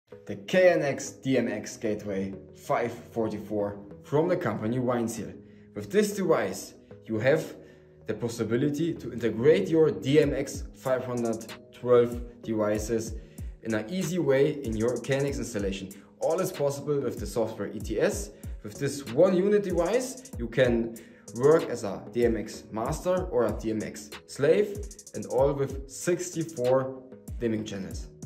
the KNX DMX Gateway 544 from the company Weinzierl. With this device, you have the possibility to integrate your DMX512 devices in an easy way in your KNX installation. All is possible with the software ETS. With this one unit device, you can work as a DMX master or a DMX slave, and all with 64 dimming channels.